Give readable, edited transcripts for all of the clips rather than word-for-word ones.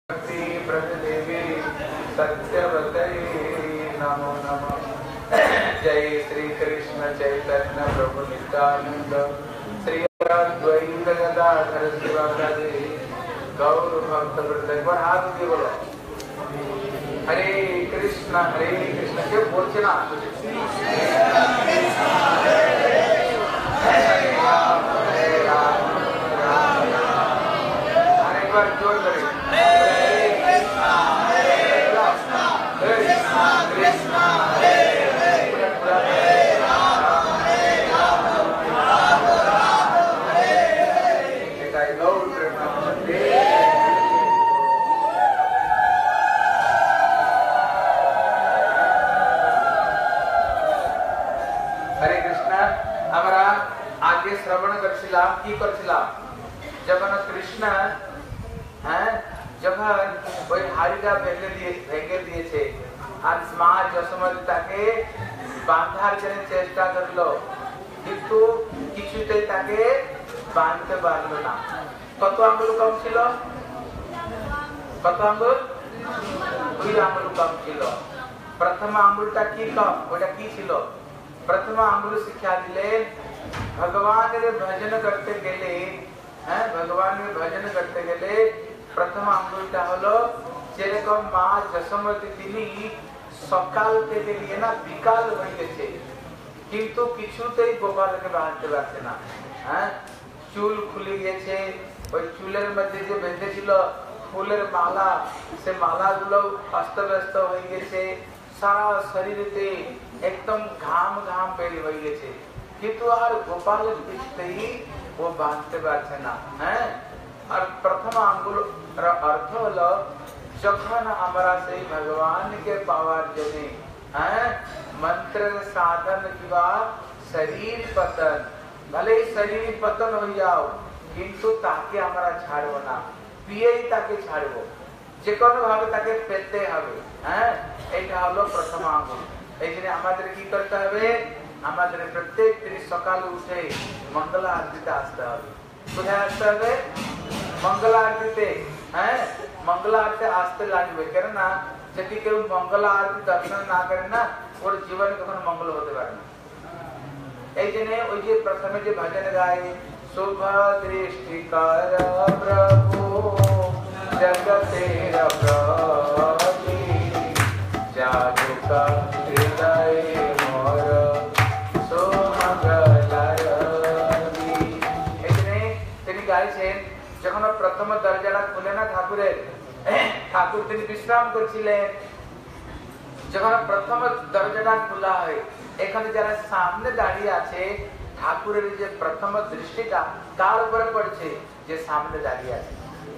देवी सत्यवतये नमो नमः। जय श्री कृष्ण चैतन्य प्रभु नित्यानंद श्री अद्वैत गदाधर शिवासादि गौर भक्त वृंद। एक बार हाथ उठे बोलो हरे कृष्ण क्यों बोलते ना हरे राम हरे एक बार जोर करें श्रवण करছিলাম কি করছিলাম যখন কৃষ্ণ যখন ওই হাড়িটা ভেঙে দিয়েছে আর মা যশোমতী তাকে বাঁধার জন্য চেষ্টা করলো কিন্তু কিছুতেই তাকে বাঁধতে পারলো না। কত আঙ্গুল কম ছিল? কত আঙ্গুল? 2 আঙ্গুল কম ছিল। প্রথম আঙ্গুলটা কি কম? ওটা কি ছিল? প্রথম আঙ্গুল শিক্ষা দিলেন भगवान रे भजन करते गेले भगवान रे भजन करते गेले प्रथम आंगुलटा हलो जेरकम मा যশোমতী তিনি সকাল থেকে নিয়ে না বিকাল হয়ে গেছে কিন্তু কিছুতেই গোপালকে বাঁধতে পারছে না। চুল খুলে গেছে, ওই চুলের মধ্যে যে বেঁধেছিল ফুলের মালা সে মালাগুলো অস্তব্যস্ত হয়ে গেছে, সারা শরীরেতে একদম ঘাম ঘাম বের হয়ে গেছে কিন্তু আর গোপাল কিছুতেই ও বাঁধতে পারছে না। আর প্রথম আঙ্গুল অর্থ হলো যখন আমরা সেই ভগবানকে পাওয়ার জন্য मंत्र साधन किवा शरीर पतन भले शरीर पतन हो जाओ किंतु ताके हमारा छाड़ो ना पिए ताके छाड़ो যে কোনো ভাবে তাকে পেতে হবে। এটা হলো প্রথম আঙ্গুল। এই জন্য আমাদের কি করতে হবে? আমাদের প্রত্যেক দিন সকালে উঠে মঙ্গল আরতিতে আসতে হবে। কোথায় আসতে হবে? মঙ্গল আরতিতে। মঙ্গল আরতিতে আসতে লাগবে, কেননা যদি কেউ মঙ্গল আরতি দর্শন না করে না ওর জীবনে কখনো মঙ্গল হতে পারে না। এই জন্য ওই যে প্রথমে যে ভজন গায় শুভ দৃষ্টি কর প্রভু জগতের প্রতি জাগুকা হৃদয় মোর সুমঙ্গলারতি। এই জন্য তিনি গাইছেন যখন প্রথম দরজাটা খুলে না ঠাকুরের, ঠাকুর তিনি বিশ্রাম করছিলেন, যখন প্রথম দরজাটা খোলা হয় এখানে যারা সামনে দাঁড়িয়ে আছে ঠাকুরের যে প্রথম দৃষ্টিটা কার উপরে পড়ছে? যে সামনে দাঁড়িয়ে আছে।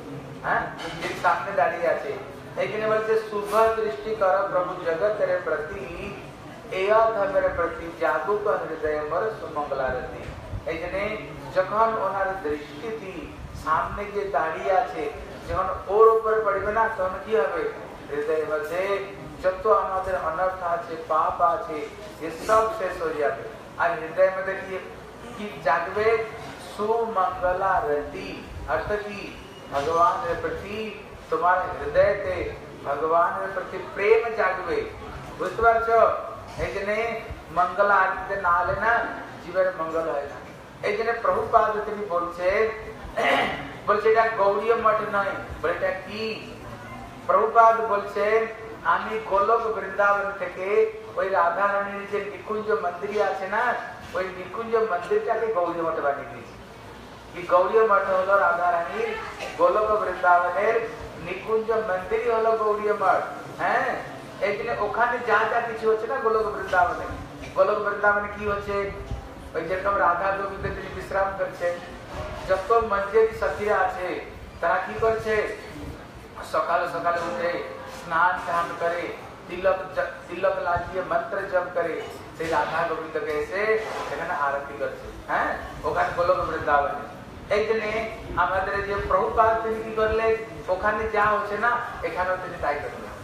যে সামনে দাঁড়িয়ে আছে এইখানে বলছে শুভ দৃষ্টি কর প্রভু জগতের প্রতি এয়া ধর্মের প্রতি জাগুক হৃদয় মোর সুমঙ্গলারতি। এই জন্য যখন ওনার দৃষ্টি সামনে যে দাঁড়িয়ে আছে যখন ওর উপরে পড়বে না তখন কি হবে? হৃদয়ের মধ্যে যত আমাদের অনর্থ আছে পাপ আছে ये सब शेष हो जाবে। আর হৃদয়ের মধ্যে কি জাগবে? সুমঙ্গলারতি। অর্থাৎ কি? ভগবানের প্রতি তোমার হৃদয়তে ভগবানের প্রতি প্রেম জাগবে। বুঝতে পারছো? এই জন্য মঙ্গল আরতিতে না হলে না জীবের মঙ্গল হয় না। এই জন্য প্রভুপাদ তিনি বলছেন বলছে এটা গৌড়ীয় মঠ নয়, বলে এটা কি? প্রভুপাদ বলছেন আমি গোলক বৃন্দাবন থেকে ওই রাধা রানীর যে নিকুঞ্জ মন্দির আছে না ওই নিকুঞ্জ মন্দিরটাকে গৌড়ীয় মঠ বানিয়ে দিয়েছি। কি গৌড়ীয় মঠ হলো রাধা রানীর গোলক বৃন্দাবনের নিকুঞ্জ মন্দিরই হলো গৌড়ীয় মঠ। এই জন্য ওখানে যা যা কিছু হচ্ছে না গোলক বৃন্দাবনে কি হচ্ছে? ওই যেরকম রাধা গোবিন্দ তিনি বিশ্রাম করছেন, যত মঞ্জের সখীরা আছে তারা কি করছে? সকালে সকালে উঠে স্নান ধান করে তিলক লাগিয়ে মন্ত্র জপ করে সেই রাধা গোবিন্দকে এসে এখানে আরতি করছে। ওখানে গোলক বৃন্দাবনে। এই জন্য আমাদের যে প্রভুপাদ তিনি কি করলেন? ওখানে যা হচ্ছে না এখানেও তিনি তাই করলেন।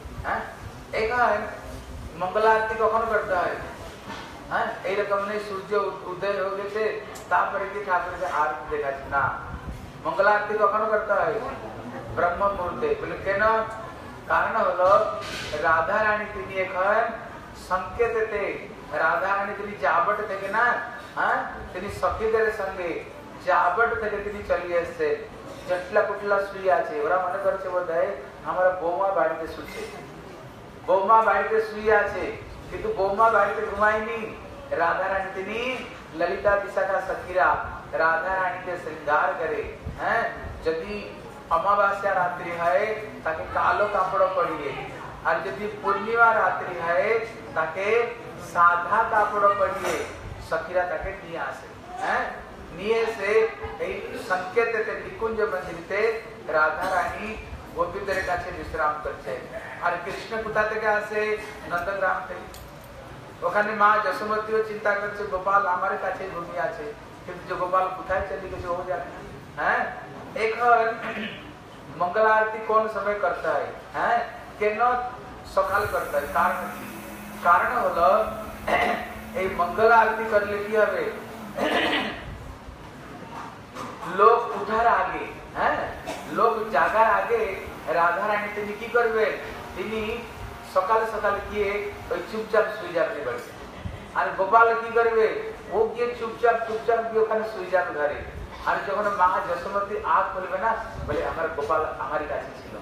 এখানে মঙ্গল আরতি কখনো করতে হয় এইরকম নেই সূর্য উদয় হয়ে গেছে তারপরে কি ঠাকুরকে আরতি দেখাচ্ছে না। মঙ্গল আরতি কখনো করতে হয় ব্রহ্ম মুহূর্তে বলে কেন কারণ হলো রাধা রানী তিনি এখন সংকেতেতে রাধা রানী তিনি জাবট থেকে না হ্যাঁ তিনি সখীদের সঙ্গে জাবট থেকে তিনি চলে এসেছে জটলা কুটলা শুয়ে আছে ওরা মনে করছে বোধহয় আমার বৌমা বাড়িতে শুচ্ছে বৌমা বাড়িতে শুয়ে আছে কিন্তু বৌমা বাড়িতে ঘুমায়নি রাধা রানী তিনি ललिता विशाखा सखीरा राधा रानी के श्रृंगार करे हैं यदि अमावास्या रात्रि है ताके कालो कापड़ पड़िए और यदि पूर्णिमा रात्रि है ताके साधा कापड़ पड़िए सखीरा ताके निये आसे हैं निये से এই संकेतते निकुंज मंदिरते राधा रानी गोपीদের কাছে বিশ্রাম করছে আর কৃষ্ণ কোথা থেকে আসে নন্দগ্রাম থেকে ওখানে মা যশোমতীও চিন্তা করছে গোপাল আমার কাছে ঘুমিয়ে আছে কিন্তু যে গোপাল কোথায় চলে গেছে ও জানে হ্যাঁ এখন मंगल आरती कौन समय करता है हैं কেন সকাল करता है कारण হলো এই मंगल आरती করলে কি হবে লোক উঠার আগে হ্যাঁ লোক জাগার আগে রাধা রানী তিনি কি করবে তিনি সকাল সকাল গিয়ে ওই চুপচাপ শুয়ে যাবে বাড়ি আর গোপাল কি করবে ও গিয়ে চুপচাপ গিয়ে ওখানে শুয়ে যাবে ঘরে আর যখন মা যশোমতী আঁখ খুলবে না বলে আমার গোপাল আমার কাছে ছিল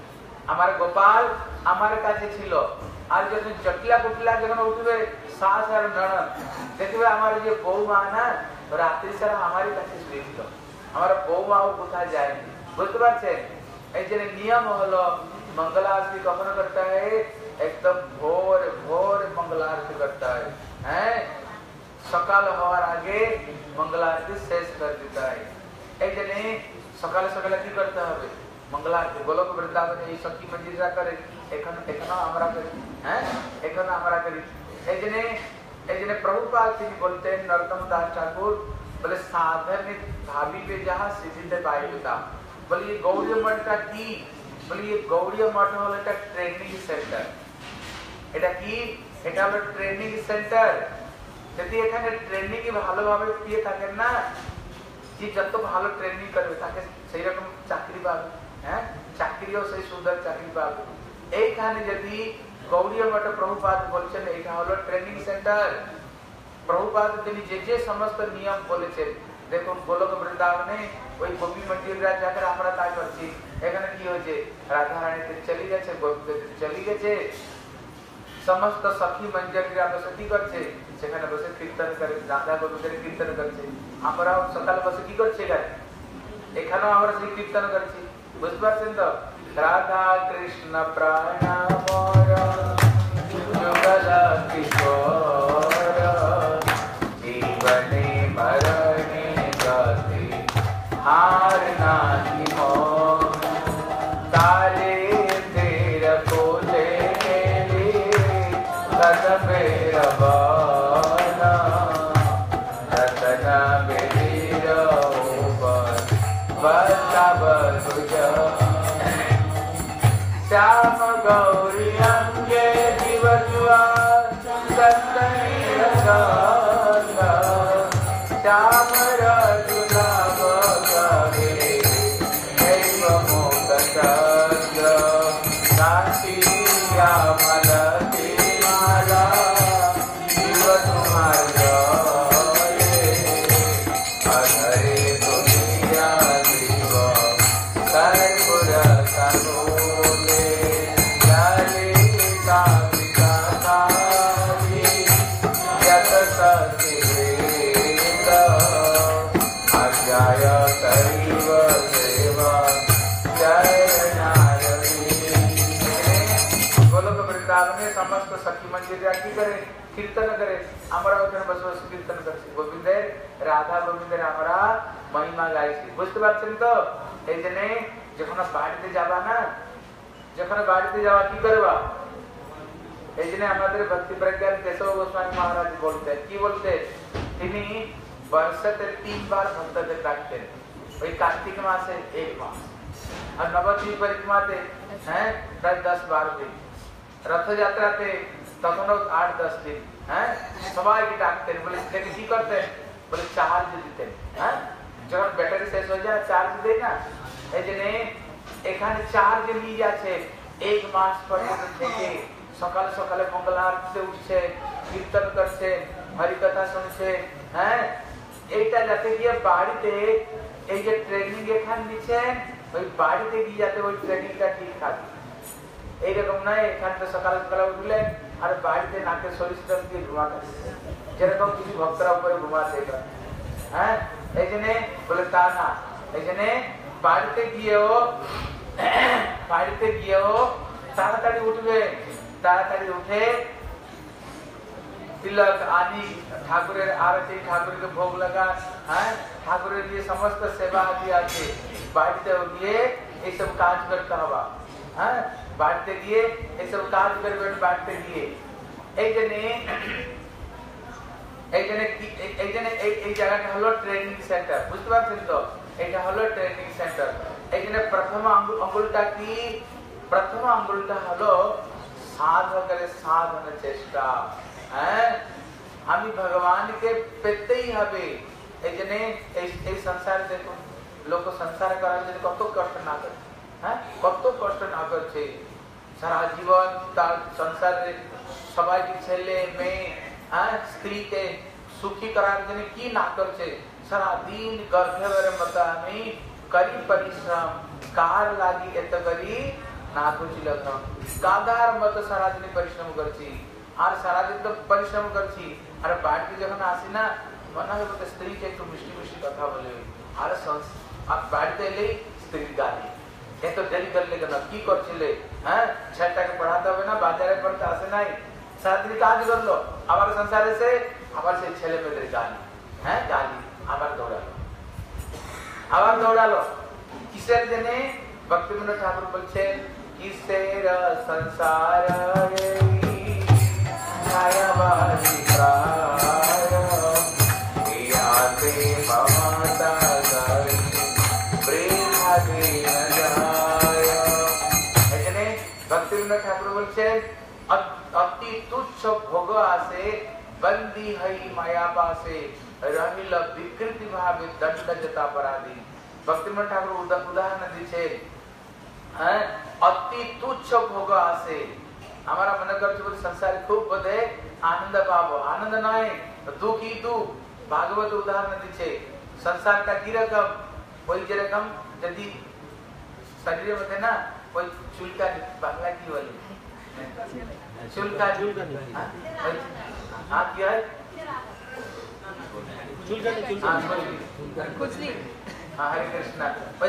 আর যখন জটলা কুটলা যখন উঠবে শাশ আর ননদ দেখবে আমার যে বৌমা না রাত্রি সারা আমার কাছে শুয়েছিল আমার বৌমাও কোথায় যায়নি বুঝতে পারছেন এই যে নিয়ম হলো मंगल आरती कखन करता है एकदम भोर मंगल आरती करता है सकाल हवार आगे मंगल आरती शेष कर देता है এই জন্য সকালে সকালে কি করতে হবে मंगल आरती গোলক বৃন্দাবনে এই সখী মন্দিররা করে এখানে আমরা করি হ্যাঁ এখানে আমরা করি এই জন্য প্রভুপাদ তিনি বলতেন নরোত্তম দাস ঠাকুর বলে সাধনে ভাবিবে যাহা সিদ্ধিতে পাইবে বলে এই গৌড়ীয় মঠটা কি বলে এই গৌড়ীয় মঠ হলো একটা ট্রেনিং সেন্টার এটা কি এটা হলো ট্রেনিং সেন্টার যদি এখানে ট্রেনিং ভালোভাবে পেয়ে থাকেন না যে যত ভালো ট্রেনিং করবে তাকে সেই রকম চাকরি পাবে হ্যাঁ চাকরিও সেই সুন্দর চাকরি পাবে এইখানে যদি গৌড়ীয় মঠ প্রভুপাদ বলছেন এটা হলো ট্রেনিং সেন্টার প্রভুপাদ তিনি যে সমস্ত নিয়ম বলেছেন দেখুন গোলক বৃন্দাবনে ওই গোপী মন্দিররা যাকে আমরা তাই করছি এখানে কি হয়েছে রাধা রানী চলে গেছে চলে গেছে সমস্ত সখী মঞ্জরীরা বসে কি করছে সেখানে বসে কীর্তন করে রাধা গোবিন্দের কীর্তন করছে আমরাও সকালে বসে কি করছি এখানেও আমরা সেই কীর্তন করছি বুঝতে পারছেন তো রাধা কৃষ্ণ প্রাণ মোর যুগল কিশোর জীবনে মরণে গতি हार नाहि हो तारे तेरा कोले ले कदमे रवाना रतना बेरा ऊपर बचाव तुझा श्याम गौरी अंगे जीवजुआ संतनी रसाना श्याम रजुला समस्त सखी मंदिर की करे कीर्तन करे আমরা ওখানে বসে বসে কীর্তন করছি গোবিন্দের রাধা গোবিন্দের আমরা মহিমা গাইছি বুঝতে পারছেন তো এই জন্য যখন বাড়িতে যাবা না যখন বাড়িতে যাওয়া কি করবা এই জন্য আমাদের ভক্তি প্রজ্ঞান কেশব গোস্বামী মহারাজ বলতেন কি বলতে তিনি বর্ষতে 3 বার ভক্তদের ডাকতেন ওই কার্তিক মাসে 1 মাস আর নবদ্বীপ পরিক্রমাতে হ্যাঁ প্রায় 10-12 দিন রথযাত্রাতে তখনও 8-10 দিন হ্যাঁ সবাইকে ডাকতেন বলে দেখে কি করতেন বলে চার্জ দিতেন হ্যাঁ যখন ব্যাটারি শেষ হয়ে যায় চার্জ দেয় না এই জন্য এখানে 4 জন নিয়ে যাচ্ছে 1 মাস পর্যন্ত থেকে সকাল সকালে মঙ্গল আরতিতে উঠছে, কীর্তন করছে, হরিকথা শুনছে। হ্যাঁ, এইটা যাতে গিয়ে বাড়িতে এই যে ট্রেনিং এখান দিচ্ছেন, ওই বাড়িতে গিয়ে যাতে ওই ট্রেনিংটা ঠিক থাকে। এইরকম নয় এখান থেকে সকালে সকালে উঠলেন আর বাড়িতে নাকে সরিষা তেল দিয়ে ঘুমাতে, যেরকম কিছু ভক্তরা উপরে ঘুমাতে। হ্যাঁ, এই জন্য বলে তা না, এই জন্য বাড়িতে গিয়েও তাড়াতাড়ি উঠবে, তাড়াতাড়ি উঠে তিলক আদি ঠাকুরের আরতি, ঠাকুরকে ভোগ লাগা, হ্যাঁ, ঠাকুরের যে সমস্ত সেবা আদি আছে বাড়িতেও গিয়ে এইসব কাজ করতে হবে। হ্যাঁ, বাড়িতে গিয়ে এইসব কাজ করবেন। বাড়িতে গিয়ে এই জায়গাটা হলো ট্রেনিং সেন্টার, বুঝতে পারছেন তো? এটা হলো ট্রেনিং সেন্টার। এই জন্য প্রথম আঙ্গুলটা কি? প্রথম আঙ্গুলটা হলো সাধকের সাধনের চেষ্টা। হ্যাঁ, আমি ভগবানকে পেতেই হবে। এই জন্য এই সংসার দেখুন, লোক সংসার করার জন্য কত কষ্ট না করে। হ্যাঁ, কত কষ্ট না করছে সারা জীবন। তার সংসারে সবাইকে, ছেলে মেয়ে, হ্যাঁ, স্ত্রীকে সুখী করার জন্য কি না করছে। সারা দিন গর্ভের মতো আমি করি পরিশ্রম, কার লাগি এত করি না বুঝিল গাধার মতো সারা দিন পরিশ্রম করছি। আর সারাদিন তো পরিশ্রম করছি, আর বাড়িতে যখন আসি না মনে হয় বলতে স্ত্রীকে একটু মিষ্টি মিষ্টি কথা বলে, আর বাড়িতে এলেই স্ত্রীর গালি, এত দেরি করলে কেন, কি করছিলে? হ্যাঁ, ছেলেটাকে পড়াতে হবে না, বাজারে পড়তে আসে নাই, সারাদিন কাজ করলো, আবার সংসার এসে আবার সেই ছেলে মেয়েদের গালি। হ্যাঁ, গালি, আবার দৌড়ালো। কিসের জন্যে? ভক্তিবিনোদ ঠাকুর বলছেন কিসের সংসার ভক্তিবিনোদ ঠাকুর বলছেন অতি তুচ্ছ ভোগ আসে বন্দি হই মায়া পাশে রহিল বিকৃতি ভাবে দণ্ড জতা পরাধীন। ভক্তিবিনোদ ঠাকুর উদাহরণ দিচ্ছেন, হ্যাঁ, অতি তুচ্ছ ভোগ আসে। আমরা মনে করছি সংসারে খুব বোধে আনন্দ পাবো, আনন্দ নয়, দুঃখই দুঃখ। ভাগবত উদাহরণ দিচ্ছে সংসারটা কিরকম, ওই যেরকম যদি শরীরের মধ্যে না ওই চুলকানি, বাংলা কি বলে চুলকানি, হ্যাঁ কি হয় হরে কৃষ্ণ,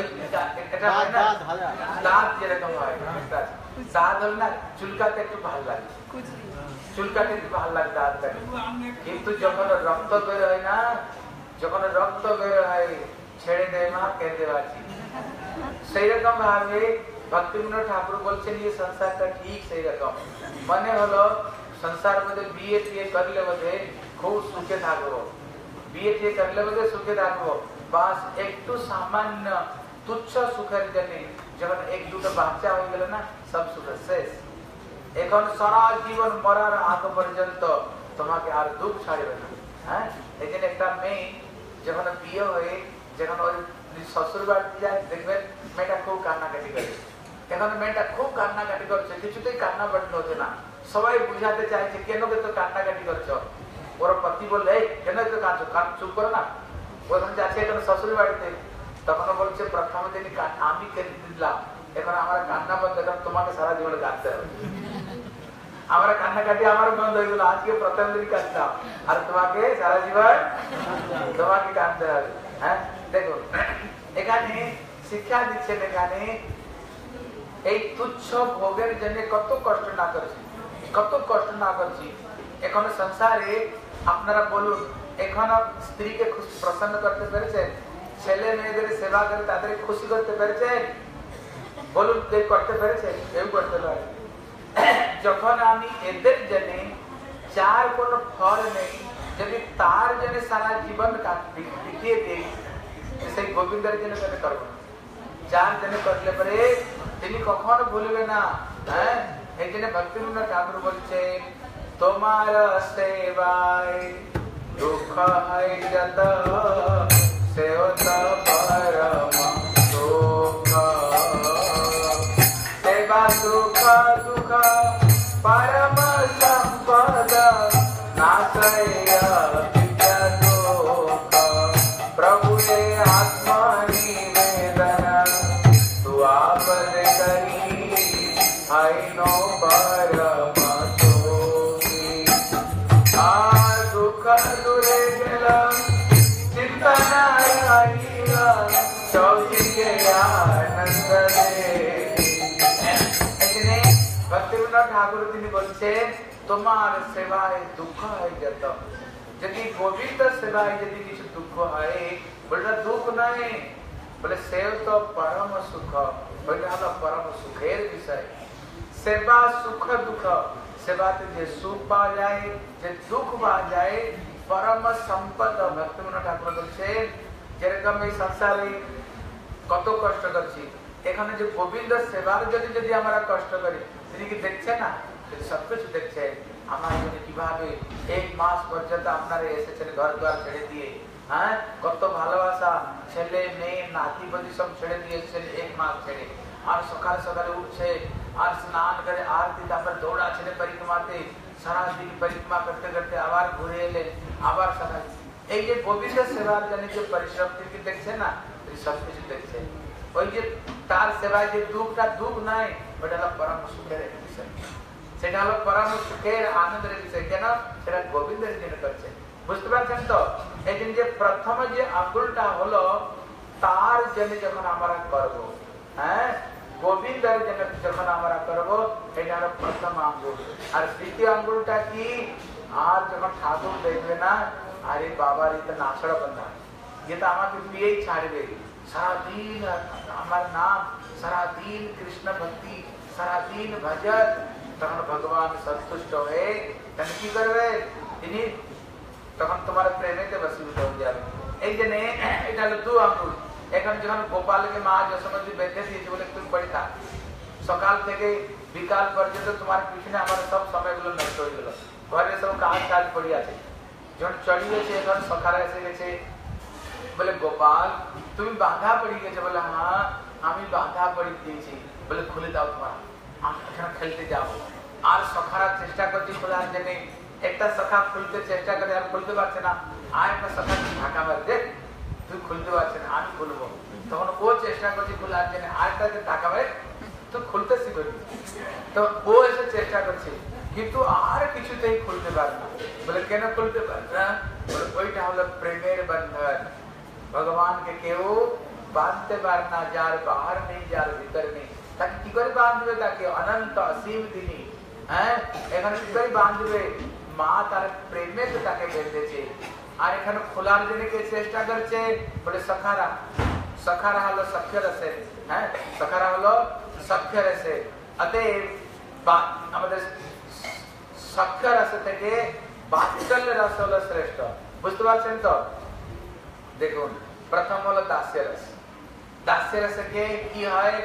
দাঁত যেরকম হয়, দাঁত হল না চুলকাতে একটু ভালো লাগে, চুলকাতে একটু ভালো লাগে দাঁত। কিন্তু যখন রক্ত বের হয় না, যখন রক্ত বের হয় ছেড়ে দেয় মা কেঁদে বাঁচি। সেই রকম ভাবে ভক্তিবিনোদ ঠাকুর বলছেন এই সংসারটা ঠিক সেই রকম। মানে হলো সংসার মধ্যে বিয়ে টিয়ে করলে বোধে খুব সুখে থাকবো, বিয়ে টিয়ে করলে বোধে সুখে থাকবো, বাস একটু সামান্য তুচ্ছ সুখের জন্য যখন এক দুটো বাচ্চা হয়ে গেল না সব সুখ শেষ। এখন সারা জীবন মরার আগ পর্যন্ত তোমাকে আর দুঃখ ছাড়বে না। হ্যাঁ, এই জন্য একটা মেয়ে যখন বিয়ে হয়ে যখন ওই শ্বশুর বাড়িতে যায় দেখবেন মেয়েটা খুব কান্নাকাটি করে। এখন মেয়েটা খুব কান্নাকাটি করছে, কিছুতেই কান্না বন্ধ হচ্ছে না। সবাই বুঝাতে চাইছে কেন তো কান্নাকাটি করছো। ওর পতি বললে কেন তো কাঁদছো, চুপ করো না। ওখানে যাচ্ছে এখন শ্বশুর বাড়িতে, তখন বলছে প্রথম দিন আমি কেঁদে দিলাম, এখন আমার কান্না বন্ধ, এখন তোমাকে সারা জীবনে কাঁদতে হবে। আমার কান্নাকাটি আমার বন্ধ হয়ে গেল, আজকে প্রথম দিন কাঁদতাম আর তোমাকে সারা জীবন তোমাকে কাঁদতে হবে। হ্যাঁ, দেখুন এখানে শিক্ষা দিচ্ছেন, এখানে এই তুচ্ছ ভোগের জন্য কত কষ্ট না করছি, কত কষ্ট না করছি। এখন সংসারে আপনারা বলুন, এখনো স্ত্রীকে প্রসন্ন করতে পেরেছেন? ছেলে মেয়েদের সেবা করে তাদের খুশি করতে পেরেছেন? বলুন, কেউ করতে পেরেছেন? কেউ করতে পারে। যখন আমি এদের জন্য যার কোনো ফল নেই, যদি তার জন্য সারা জীবন বিতিয়ে দিই, সেই গোবিন্দের জন্য কেন করবো? যার জন্য করলে পরে তিনি কখনো ভুলবে না। হ্যাঁ, এই জন্য ভক্তিবিনোদ ঠাকুর বলছে তোমার সেবায় দুঃখ হয় যত সেও তো পরম সুখ। सुख दुख परम संपद नाशय विद्या दुख प्रभु ये आत्मा निवेदन तू आपद करी आईनो परम सोई आ दुख दूरे गेला चिंतन आईला चौथी के आनंद भक्तिविनोद ठाकुर তিনি বলছেন তোমার সেবায় দুঃখ হয়ে যেত যদি গোবিন্দ সেবায় যদি কিছু দুঃখ হয় বলে দুঃখ নয় বলে সেও তো পরম সুখ ওইটা হলো পরম সুখের বিষয় সেবা সুখ দুঃখ সেবাতে যে সুখ পাওয়া যায় যে দুঃখ পাওয়া যায় পরম সম্পদ ভক্তিবিনোদ ঠাকুর বলছেন যেরকম এই সংসারে কত কষ্ট করছি এখানে যে গোবিন্দ সেবার যদি যদি আমরা কষ্ট করি তিনি কি দেখছেন না সবকিছু দেখছেন আমার জন্য কিভাবে এক মাস পর্যন্ত আপনারা এসেছেন ঘর দ্বার ছেড়ে দিয়ে হ্যাঁ কত ভালোবাসা ছেলে মেয়ে নাতিপতি সব ছেড়ে দিয়েছেন এক মাস ছেড়ে আর সকালে সকালে উঠছে আর স্নান করে আরতি তারপর দৌড়া ছেড়ে পরিক্রমাতে সারা দিন পরিক্রমা করতে করতে আবার ঘুরে এলেন আবার সকালে এই যে গোবিন্দ সেবার জন্য যে পরিশ্রম তিনি দেখছেন না সবকিছু দেখছেন ওই যে তার সেবায় যে দুঃখটা দুঃখ নাই ওটা হলো পরম সুখের বিষয় সেটা হলো পরম সুখের আনন্দের বিষয় কেন সেটা গোবিন্দের জন্য করছে বুঝতে পারছেন তো এই দিন যে প্রথম যে আঙ্গুলটা হলো তার জন্য যখন আমরা করব হ্যাঁ গোবিন্দের জন্য যখন আমরা করব এটা হলো প্রথম আঙ্গুল আর দ্বিতীয় আঙ্গুলটা কি আর যখন ঠাকুর দেখবে না আরে বাবার এটা নাছড়া বন্ধা যেটা আমাকে পেয়েই ছাড়বে সারাদিন আমার নাম সারাদিন কৃষ্ণ ভক্তি সারাদিন ভজন তখন ভগবান সন্তুষ্ট হয়ে তখন কি করবে তিনি তখন তোমার প্রেমেতে বসীভূত হয়ে যাবে এই জন্য এটা হলো দু আঙ্গুল এখন যখন গোপালকে মা যশোমতী বেঁধে দিয়েছে বলে তুমি পড়ে থাক সকাল থেকে বিকাল পর্যন্ত তোমার পিছনে আমার সব সময়গুলো নষ্ট হয়ে গেল ঘরে সব কাজ পড়ে আছে যখন চড়িয়েছে এখন সকালে এসে গেছে বলে গোপাল তুমি বাঁধা পড়ে গেছে বলে হ্যাঁ আমি বাঁধা পড়ে দিয়েছি বলে খুলে দাও তোমার আমি এখানে খেলতে যাবো আর সখারা চেষ্টা করছি খোলার জন্য একটা সখা খুলতে চেষ্টা করে আর খুলতে পারছে না আর একটা সখা ঢাকা মার দেখ তুই খুলতে পারছে না আমি খুলবো তখন ও চেষ্টা করছি খোলার জন্য আর একটা ঢাকা মার তুই খুলতে শিখবি তো ও এসে চেষ্টা করছে কিন্তু আর কিছুতেই খুলতে পারে না বলে কেন খুলতে পারে না বলে ওইটা হলো প্রেমের বন্ধন ভগবান কে কেউ বাঁধতে পারে না যার বাহার নেই যার ভিতর নেই তাকে কি করে বাঁধবে তাকে অনন্ত অসীম তিনি হ্যাঁ এখানে কি করে বাঁধবে মা তার প্রেমে তো তাকে বেঁধেছে আর এখানে খোলার জন্য কে চেষ্টা করছে বলে সখারা সখারা হলো সখ্য রসে হ্যাঁ সখারা হলো সখ্য রসে অতএব আমাদের সখ্য রস থেকে বাৎসল্য রস হলো শ্রেষ্ঠ বুঝতে পারছেন তো দেখুন প্রথম হলো দাস্য রস দাস্য রসকে কি হয়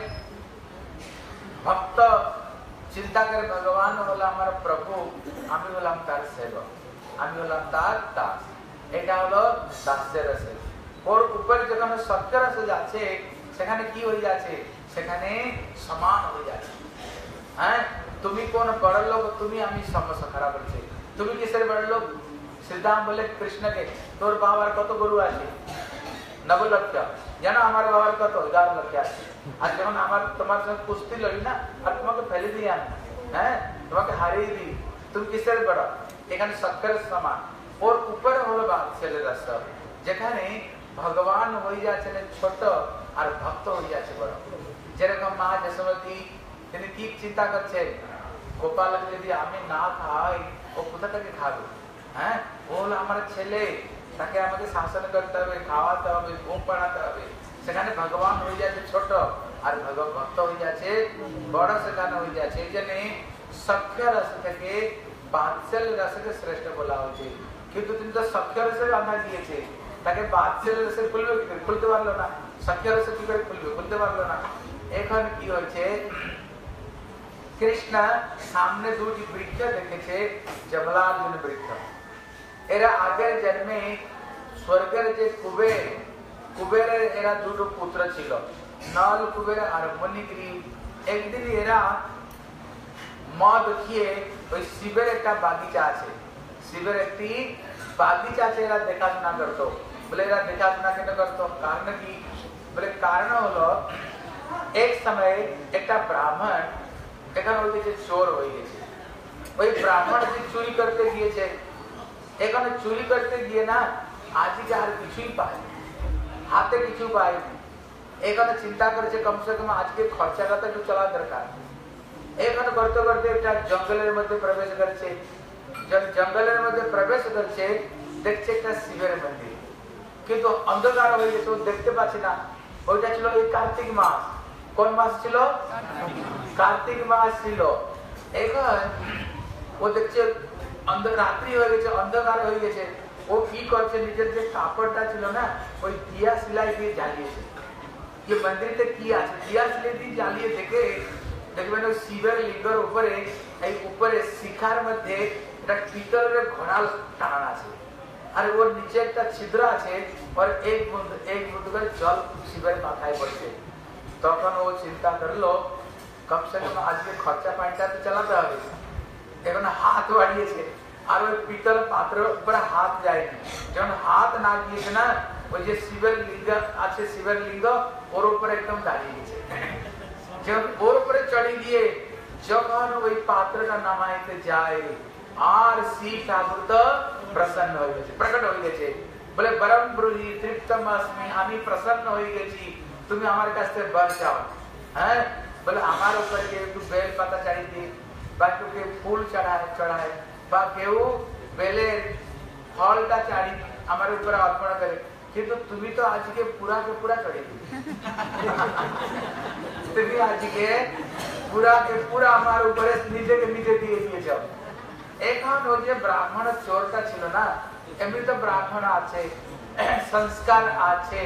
ভক্ত চিন্তা করে ভগবান হলো আমার প্রভু আমি হলাম তার সেবক আমি হলাম তার দাস এটা হলো দাস্য রসে ওর উপরে যখন সখ্য রসে যাচ্ছে সেখানে কি হয়ে যাচ্ছে সেখানে সমান হয়ে যাচ্ছে হ্যাঁ তুমি কোন বড় লোক তুমি আমি সখরা বলছি তুমি কিসের বড় লোক শ্রীদাম বলে কৃষ্ণকে তোর বাবার কত গরু আছে 90 লক্ষ জানো আমার বাবার কত 11 লক্ষ আছে আর যখন আমার তোমার সঙ্গে কুস্তি লড়ি না আর তোমাকে ফেলে দিয়ে আনি হ্যাঁ তোমাকে হারিয়ে দিই তুমি কিসের বড় এখানে সখ্যের সমান ওর উপরে হলো বাৎসল্য রস যেখানে ভগবান হয়ে যাচ্ছেন ছোট আর ভক্ত হয়ে যাচ্ছে বড় যেরকম মা যশোমতী তিনি কি চিন্তা করছে গোপালকে যদি আমি না খাই ও কোথা থেকে খাবে হ্যাঁ ও হলো আমার ছেলে তাকে আমাকে শাসন করতে হবে খাওয়াতে হবে ঘুম পাড়াতে হবে সেখানে ভগবান হয়ে যাচ্ছে ছোট আর ভক্ত হয়ে যাচ্ছে বড় সেখানে হয়ে যাচ্ছে এই জন্য সখ্য রস থেকে বাৎসল্য রসকে শ্রেষ্ঠ বলা হয়েছে কিন্তু তিনি তো সখ্য রসে বাঁধা দিয়েছে তাকে বাৎসল্য রসে খুলবে কি করে খুলতে পারলো না সখ্য রসে কি করে খুলবে খুলতে পারলো না এখন কি হয়েছে কৃষ্ণ সামনে দুটি বৃক্ষ দেখেছে জমলার্জুন বৃক্ষ এরা আগের জন্মে স্বর্গের যে কুবেরের এরা দুটো পুত্র ছিল নল কুবের আর মণিগ্রীব একদিন এরা মদ খেয়ে ওই শিবের একটা বাগিচা আছে, শিবের একটি বাগিচা আছে, এরা দেখাশোনা করতো। বলে এরা দেখাশোনা কেন করতো? কারণ কি? বলে কারণ হলো এক সময় একটা ব্রাহ্মণ এখানে ওই যে চোর হয়ে গেছে। ওই ব্রাহ্মণ যে চুরি করতে গিয়েছে, এখানে চুরি করতে গিয়ে না আজকে আর কিছুই পায়, হাতে কিছু পায়নি। এখানে চিন্তা করেছে কমসে কম আজকে খরচাটা তো একটু চলা দরকার। এখানে করতে করতে একটা জঙ্গলের মধ্যে প্রবেশ করছে। জঙ্গলের মধ্যে প্রবেশ করছে, দেখছে একটা শিবের মন্দির, কিন্তু অন্ধকার হয়ে গেছে, দেখতে পাচ্ছে না। ওইটা ছিল এই কার্তিক মাস। কোন মাস ছিল? কার্তিক মাস ছিল। এখন ও দেখছে রাত্রি হয়ে গেছে, অন্ধকার হয়ে গেছে। ও কি করছে, নিজের যে কাপড়টা ছিল না, ওই দিয়া সিলাই দিয়ে জ্বালিয়েছে। যে মন্দিরতে কি আছে, দিয়া সিলাই দিয়ে জ্বালিয়ে দেখে দেখবেন ওই শিবের লিঙ্গের উপরে, এই উপরে শিখার মধ্যে একটা পিতলের ঘোড়া টানা আছে, আর ওর নিচে একটা ছিদ্র আছে, আর এক বুঁদ করে জল শিবের মাথায় পড়ছে। তখন ও চিন্তা করলো কমসে কম আজকে খরচা পানিটা তো চালাতে হবে। এখন হাত বাড়িয়েছে, আর ওই পিতল পাত্রের উপরে হাত যায়নি। যখন হাত না গিয়েছে না, ওই যে শিবের লিঙ্গ আছে, শিবের লিঙ্গ ওর উপরে একদম দাঁড়িয়ে গেছে। যখন ওর উপরে চড়ে গিয়ে যখন ওই পাত্রটা নামাইতে যায়, আর শিব ঠাকুর তো প্রসন্ন হয়ে গেছে, প্রকট হয়ে গেছে। বলে বরম ব্রুহি তৃপ্তম अस्मि, আমি প্রসন্ন হয়ে গেছি, তুমি আমার কাছে বর যাও। হ্যাঁ, বলে আমার উপরে একটু বেল পাতা চাড়িয়ে দিই, বা কেউ ফুল চড়ায়, বা কেউ বেলের ফলটা চাড়ি আমার উপরে অর্পণ করে, কিন্তু তুমি তো আজকে পুরাকে পুরা চড়িয়ে দিই। তুমি আজকে পুরাকে পুরা আমার উপরে নিজেকে নিজে দিয়ে দিয়েছ। এখন ওই যে ব্রাহ্মণ চোরটা ছিল না, এমনি তো ব্রাহ্মণ আছে, সংস্কার আছে।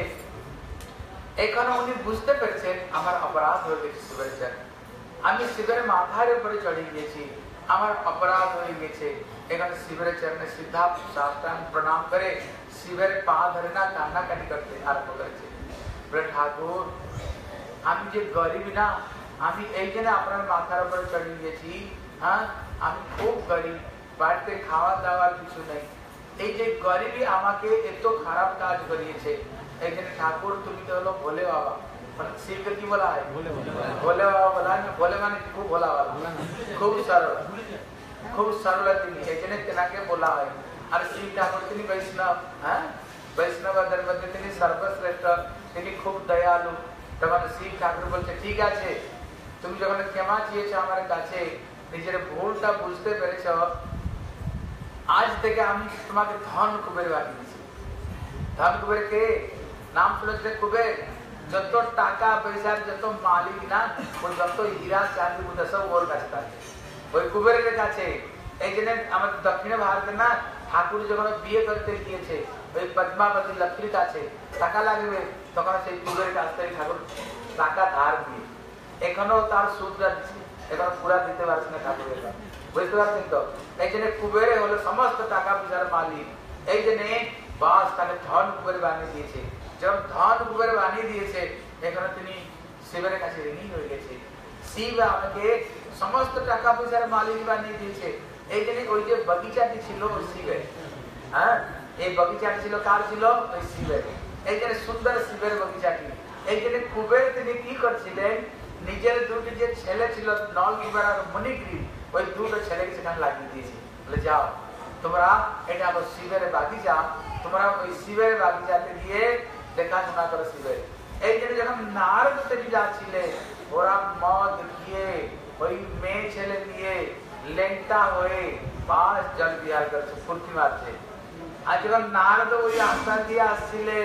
এখানে উনি বুঝতে পেরেছেন আমার অপরাধ হয়ে গেছে শিবের চরণে, আমি শিবের মাথার উপরে চড়ে গিয়েছি, আমার অপরাধ হয়ে গেছে। এখানে শিবের চরণে সিদ্ধা সাষ্টাঙ্গ প্রণাম করে শিবের পা ধরে না কান্নাকাটি করতে আরম্ভ করেছে। বলে ঠাকুর, আমি যে গরিব না, আমি এই জন্য আপনার মাথার উপরে চড়ে গিয়েছি। হ্যাঁ, আমি খুব গরিব, বাড়িতে খাওয়া দাওয়ার কিছু নেই। এই যে গরিবই আমাকে এত খারাপ কাজ করিয়েছে। এই জন্য ঠাকুর তুমি তো হলো ভোলে বাবা, মানে শিবকে কি বলা হয়? ভোলে বাবা বলা হয় না। ভোলে মানে খুব ভোলা বাবা, খুব সরল, খুব সরল তিনি, এই জন্য তেনাকে বলা হয়। আর শিব ঠাকুর তিনি বৈষ্ণব। হ্যাঁ, বৈষ্ণবদের মধ্যে তিনি সর্বশ্রেষ্ঠ, তিনি খুব দয়ালু। তখন শিব ঠাকুর বলছে ঠিক আছে, তুমি যখন ক্ষমা চেয়েছো আমার কাছে, নিজের ভুলটা বুঝতে পেরেছ, আজ থেকে আমি তোমাকে ধন কুবের বানিয়ে দিয়েছি। ধন কুবের কে নাম শুনেছে? কুবের যত টাকা পয়সার যত মালিক না, ওই যত হীরা চাঁদি মুদ্রা সব ওর কাছে থাকে, ওই কুবেরের কাছে। এই জন্য আমাদের দক্ষিণ ভারতে না ঠাকুর যখন বিয়ে করতে গিয়েছে, ওই পদ্মাবতী লক্ষ্মীর কাছে টাকা লাগবে, তখন সেই কুবেরের কাছ থেকে ঠাকুর টাকা ধার দিয়ে এখনো তার সুদটা দিচ্ছে, এখনো পুরা দিতে পারছে না ঠাকুরের কাছে, বুঝতে পারছেন তো? এই জন্য কুবেরে হলো সমস্ত টাকা পয়সার মালিক। এই জন্য বাস তাকে ধন কুবের বানিয়ে দিয়েছে। যখন ধন কুবের বানিয়ে দিয়েছে, এখানে তিনি শিবের কাছে ঋণী হয়ে গেছে। শিব আমাকে সমস্ত টাকা পয়সার মালিক বানিয়ে দিয়েছে। এই জন্য ওই যে বগিচাটি ছিল ওই শিবের। হ্যাঁ, এই বগিচাটি ছিল কার? ছিল ওই শিবের। এই জন্য সুন্দর শিবের বগিচাটি। এই জন্য কুবের তিনি কি করছিলেন, নিজের দুটি যে ছেলে ছিল নল কুবের আর মণিগ্রীব, ওই দুটো ছেলেকে সেখানে লাগিয়ে দিয়েছে। বলে যাও তোমরা, এটা আমার শিবের বাগিচা, তোমরা ওই শিবের বাগিচাতে গিয়ে দেখাশোনা করো শিবের। এই জন্য যখন নারদ তিনি যাচ্ছিলেন, ওরা মদ খেয়ে ওই মেয়ে ছেলে নিয়ে লেংটা হয়ে বাস জল বিহার করছে, ফুর্তি মারছে। আর যখন নারদ ওই আস্থা দিয়ে আসছিলেন,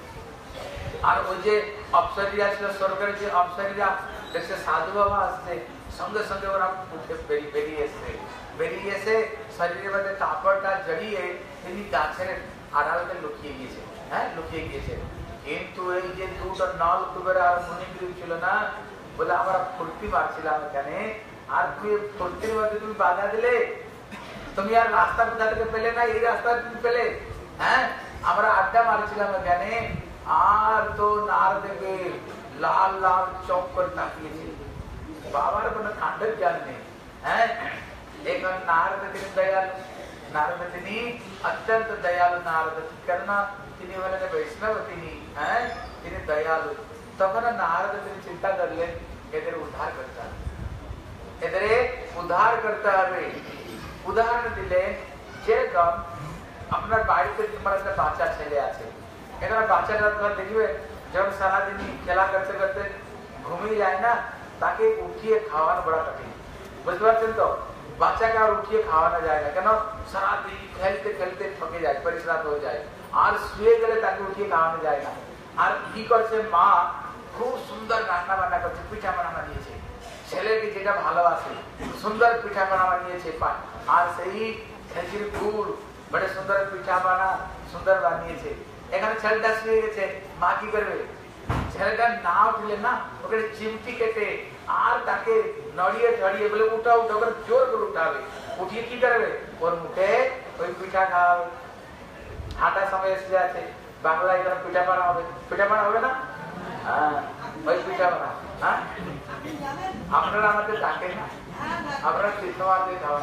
আর ওই যে অপ্সরীরা ছিল, স্বর্গের যে অপ্সরীরা দেখছে সাধু বাবা আসছে, সঙ্গে সঙ্গে ওরা উঠে বেরিয়ে এসে শরীরের মধ্যে কাপড়টা জড়িয়ে তিনি গাছের আড়ালতে লুকিয়ে গিয়েছে। হ্যাঁ, লুকিয়ে গিয়েছে। কিন্তু এই যে দুটো নল কুবের আর মণিগ্রীব ছিল না, বলে আমরা ফুর্তি মারছিলাম এখানে, আর তুমি ফুর্তির মধ্যে তুমি বাধা দিলে, তুমি আর রাস্তা কোথা থেকে পেলে না, এই রাস্তা তুমি পেলে। হ্যাঁ, আমরা আড্ডা মারছিলাম এখানে, আর তো নার দেবে লাল লাল চোখ করে তাকিয়েছে। বাবার কোনো কাণ্ডের জ্ঞান নেই, হ্যাঁ এখন নারদ তিনি দয়ালু, নারদ তিনি অত্যন্ত দয়ালু। নারদ কেননা তিনি হলেন বৈষ্ণব, তিনি হ্যাঁ তিনি দয়ালু। তখন নারদ তিনি চিন্তা করলেন এদের উদ্ধার করতে হবে, এদের উদ্ধার করতে হবে। উদাহরণ দিলেন যেরকম আপনার বাড়িতে তোমার একটা বাচ্চা ছেলে আছে, এখানে বাচ্চাটা তোমার দেখবে যখন সারাদিন খেলা করতে করতে ঘুমিয়ে যায় না, তাকে উঠিয়ে খাওয়ানো বড় কঠিন, বুঝতে পারছেন তো? বাচ্চাকে আর উঠিয়ে খাওয়ানো যায় না, কেন? সারাদিন খেলতে খেলতে ঠকে যায়, পরিশ্রান্ত হয়ে যায়, আর শুয়ে গেলে তাকে উঠিয়ে খাওয়ানো যায় না। আর কি করছে মা, খুব সুন্দর রান্না বান্না করছে, পিঠা বানা বানিয়েছে, ছেলেকে যেটা ভালোবাসে সুন্দর পিঠা বানা বানিয়েছে, আর সেই খেজুর গুড় বড় সুন্দর পিঠা বানা সুন্দর বানিয়েছে। এখানে ছেলেটা শুয়ে গেছে, মা কি করবে? ছেলেটা না উঠলে না ওকে চিমটি কেটে আর তাকে নড়িয়ে ঝড়িয়ে বলে উঠা উঠা করে জোর করে উঠাবে, উঠিয়ে কি করবে? ওর মুখে ওই পিঠা খাওয়াবে। হাঁটার সময় এসে যাচ্ছে, বাংলায় এখানে পিঠা বানা হবে, পিঠা বানা হবে না? হ্যাঁ ওই পিঠা বানা। হ্যাঁ আপনারা আমাদের ডাকেন না, আপনারা কৃষ্ণবাদ দিয়ে খাওয়ান।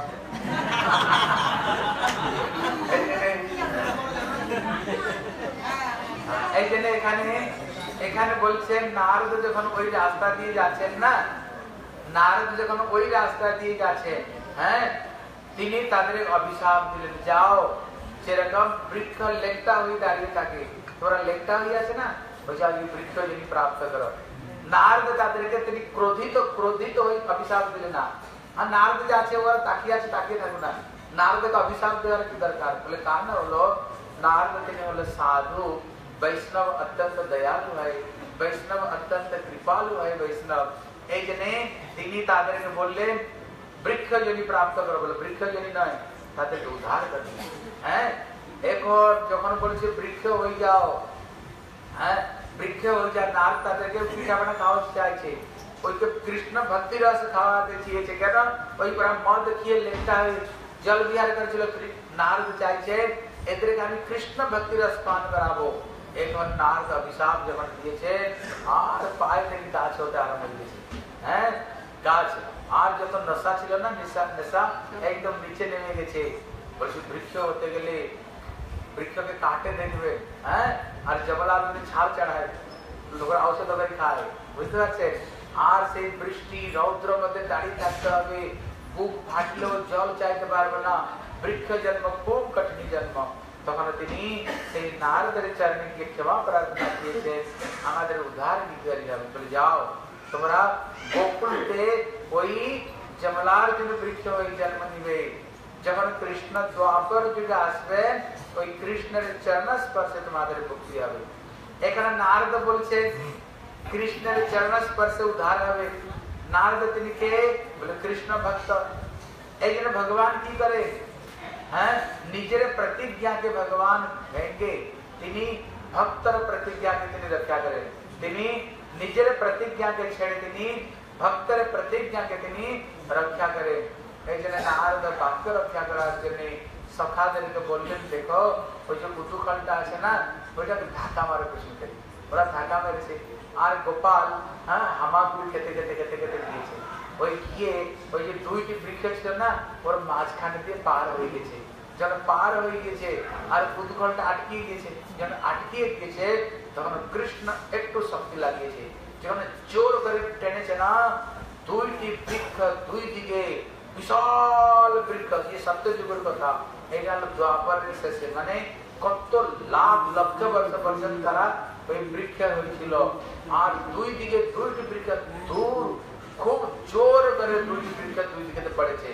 এই জন্য এখানে বলছেন নারদ যখন ওই রাস্তা দিয়ে যাচ্ছেন না, নারদ যখন ওই রাস্তা দিয়ে যাচ্ছেন, হ্যাঁ তিনি তাদের অভিশাপ দিলেন, যাও যেরকম বৃক্ষ লেংটা হয়ে দাঁড়িয়ে থাকে, তোরা লেংটা হয়ে আছে না, ওই যাও বৃক্ষ যিনি প্রাপ্ত করো। নারদ তাদেরকে তিনি ক্রোধিত হয়ে অভিশাপ দিলেন না। আর নারদ যাচ্ছে ওরা তাকিয়ে আছে, তাকিয়ে থাকো না, নারদকে অভিশাপ দেওয়ার কি দরকার? বলে কারণ হলো নারদ তিনি হলো সাধু, वैष्णव अत्यंत दयालु है, वैष्णव अत्यंत कृपालु है वैष्णव। এই জন্য তিনি তাদেরকে বললেন বৃক্ষ যদি প্রাপ্ত করো, বলে বৃক্ষ যদি নয় তাদেরকে উদ্ধার করবে। হ্যাঁ এখন যখন বলছে বৃক্ষ হয়ে যাও, হ্যাঁ বৃক্ষ হয়ে যা, নারদ তাদেরকে পিঠা বানা খাওয়াতে চাইছে, ওইকে কৃষ্ণ ভক্তি রস খাওয়াতে চেয়েছে, কেন? ওই মদ খেয়ে লেখা জল বিহার করেছিল, নারদ চাইছে এদেরকে আমি কৃষ্ণ ভক্তি রস পান করাবো। এখন নারদ অভিশাপ যখন দিয়েছে আর পায়ে থেকে গাছ হতে আরম্ভ হয়েছে, হ্যাঁ গাছ আর যত নেশা ছিল না, নেশা একদম নিচে নেমে গেছে। বলছি বৃক্ষ হতে গেলে বৃক্ষকে কাটে দেখবে, হ্যাঁ আর জবলা ছাল চড়ায়, লোকের ঔষধ খায়, বুঝতে পারছেন? আর সেই বৃষ্টি রৌদ্র মধ্যে দাঁড়িয়ে থাকতে হবে, বুক ফাটলেও জল চাইতে পারবে না, বৃক্ষ জন্ম খুব কঠিন জন্ম। তখন তিনি সেই নারদের চরণে গিয়ে ক্ষমা প্রার্থনা করেছেন, আমাদের উদ্ধার দিতে হবে। বলে যাও তোমরা গোকুলতে ওই জমলার জন্য বৃক্ষ ওই জন্ম নিবে, যখন কৃষ্ণ দ্বাপর যুগে আসবেন ওই কৃষ্ণের চরণ স্পর্শে তোমাদের মুক্তি হবে। এখানে নারদ বলছে কৃষ্ণের চরণ স্পর্শে উদ্ধার হবে। নারদ তিনি কে? বলে কৃষ্ণ ভক্ত। এই জন্য ভগবান কি করে? হ্যাঁ নিজের প্রতিজ্ঞাকে ভগবান ভেঙ্গে, তিনি ভক্তর প্রতিজ্ঞাকে তিনি রক্ষা করেন, তিনি নিজের প্রতিজ্ঞাকে ছেড়ে তিনি ভক্তের প্রতিজ্ঞাকে তিনি রক্ষা করেন। এই জন্য নারদ বাক্য রক্ষা করার জন্য সখাদেরকে বললেন, দেখো ওই যে কুতুকালটা আছে না, ওইটাকে ধাক্কা মারে পেছন থেকে, ওরা ধাক্কা মেরেছে, আর গোপাল হ্যাঁ হামাগুড়ি খেতে খেতে খেতে খেতে গিয়েছে, ওই গিয়ে ওই যে দুইটি বৃক্ষ ছিল না ওর মাঝখানে দিয়ে পার হয়ে গেছে। যখন পার হয়ে গেছে আর কুতুকালটা আটকিয়ে গেছে, যখন আটকিয়ে গেছে তখন কৃষ্ণ একটু শক্তি লাগিয়েছে, যখন জোর করে টেনেছে না, দুইটি বৃক্ষ দুই দিকে বিশাল বৃক্ষ, এই সত্যযুগের কথা, এটা হলো দ্বাপরের শেষে, মানে কত লাখ লক্ষ বর্ষ পর্যন্ত তারা ওই বৃক্ষ হয়েছিল। আর দুই দিকে দুইটি বৃক্ষ দূর, খুব জোর করে দুইটি বৃক্ষ দুই দিকে পড়েছে।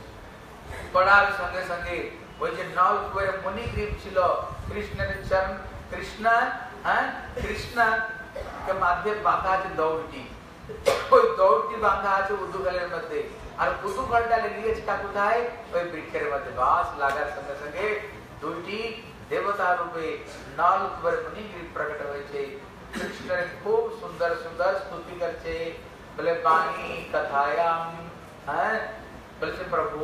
পড়ার সঙ্গে সঙ্গে ওই যে নলকুয়ের মণিগ্রীব ছিল কৃষ্ণের চরণ, কৃষ্ণ হ্যাঁ কৃষ্ণ কে মাধ্যমে বাঁধা আছে দৌড়টি, ওই দৌড়টি বাঁধা আছে উদুখালের মধ্যে, আর উদুখালটা লেগে গেছে কোথায়? ওই বৃক্ষের মধ্যে। বাস লাগার সঙ্গে সঙ্গে দুইটি দেবতা রূপে নলকুয়ের মণিগ্রীব প্রকট হয়েছে, কৃষ্ণের খুব সুন্দর সুন্দর স্তুতি করছে, বলে বাণী কথায়াম, হ্যাঁ বলছে প্রভু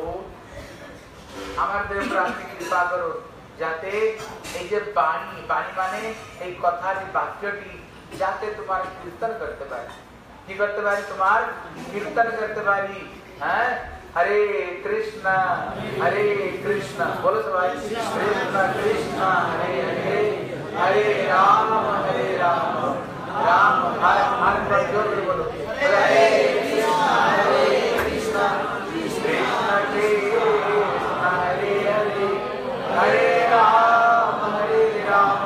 আমার দেব প্রান্তে কৃপা করো, যাতে এই যে বাণী, বাণী মানে এই কথার বাক্যটি, যাতে তোমার কীর্তন করতে পারি। কি করতে পারি? তোমার কীর্তন করতে পারি। হ্যাঁ हरे कृष्णा बोलो सब भाई, कृष्णा कृष्णा हरे हरे, हरे राम राम हरे जोर बोलो, हरे कृष्णा कृष्णा कृष्णा हरे हरे, हरे राम राम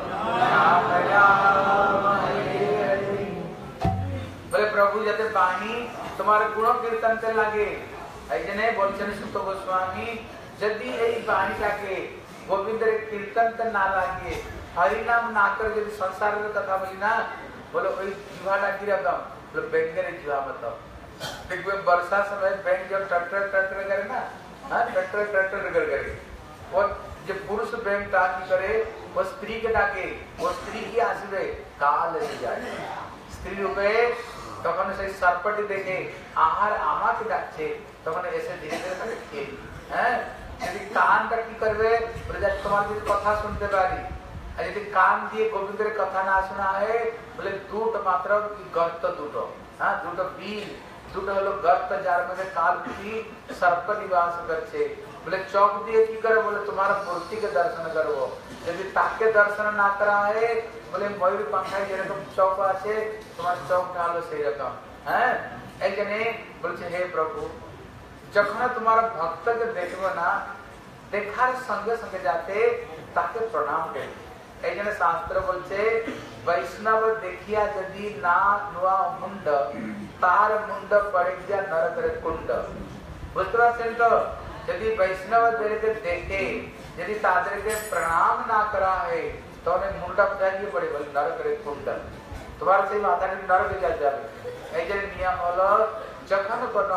राम हरे हरे। बोले प्रभु जते बाणी तुम्हारे गुण कीर्तन से लगे ऐजने बोलचन सुत गोस्वामी यदि यही बाणी लागे गोविंद रे कीर्तन त ना लागे हरि नाम ना कर यदि संसार रे कथा बोली ना बोलो ओई जीवा लागी रकम बोलो बैंक रे जीवा मत देखबे वर्षा समय बैंक जब ट्रैक्टर करे ना, हां ट्रैक्टर करे वो जब पुरुष बैंक टाकी करे वो स्त्री के डाके वो स्त्री की आसीबे काल से जाए स्त्री रूपे তখন সেই সর্পটি দেখে আহার আমাকে ডাকছে তখন এসে ধীরে ধীরে তাকে খেয়ে হ্যাঁ যদি কানটা কি করবে বলে তোমার যদি কথা শুনতে পারি আর যদি কান দিয়ে গোবিন্দের কথা না শোনা হয় বলে দুটো মাত্র গর্ত দুটো হ্যাঁ দুটো বিল দুটো হলো গর্ত যার মধ্যে কালকি সর্প নিবাস করছে বলে চোখ দিয়ে কি করে বলে তোমার মূর্তিকে দর্শন করবো যদি তাকে দর্শন না করা হয় বলে ময়ূর পাখায় যেরকম চোখ আছে তোমার চোখ ঢালো সেই রকম হ্যাঁ এইখানে বলছে হে প্রভু যখন তোমার ভক্তকে দেখবো না দেখার সঙ্গে সঙ্গে যাতে তাকে প্রণাম করে এইখানে শাস্ত্র বলছে বৈষ্ণব দেখিয়া যদি না নোয়া মুন্ড তার মুন্ড পড়ে গিয়া নরকের কুণ্ড বুঝতে পারছেন তো যদি বৈষ্ণবদেরকে দেখে যদি তাদেরকে প্রণাম না করা হয় তাহলে মুন্ডা উঠাইয়ে পড়ে বলে নরকের কুণ্ড তোমার সেই মাথাটি নরকে চলে যাবে এই যে নিয়ম হলো যখন কোন